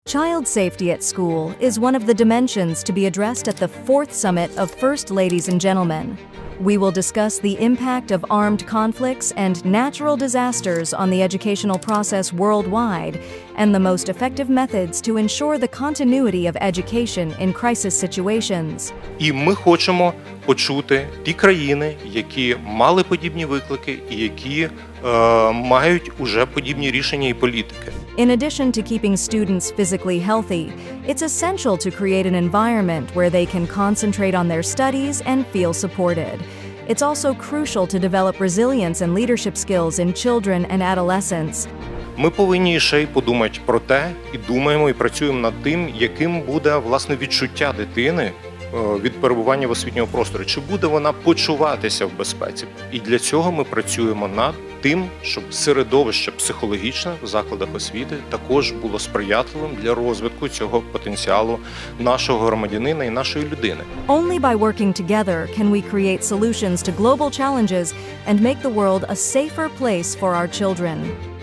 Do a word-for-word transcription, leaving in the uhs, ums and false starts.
Child safety at school is one of the dimensions to be addressed at the fourth summit of First Ladies and Gentlemen. We will discuss the impact of armed conflicts and natural disasters on the educational process worldwide and the most effective methods to ensure the continuity of education in crisis situations. І ми хочемо почути ті країни, які мали подібні виклики і які е, мають уже подібні рішення і політики. In addition to keeping students physically healthy, it's essential to create an environment where they can concentrate on their studies and feel supported. It's also crucial to develop resilience and leadership skills in children and adolescents. Ми повинні ще й подумати про те, і думаємо, і працюємо над тим, яким буде, власне, відчуття дитини від перебування в освітньому просторі. Чи буде вона почуватися в безпеці? І для цього ми працюємо над тим, щоб середовище психологічне в закладах освіти також було сприятливим для розвитку цього потенціалу нашого громадянина і нашої людини. Only by working together can we create solutions to global challenges and make the world a safer place for our children.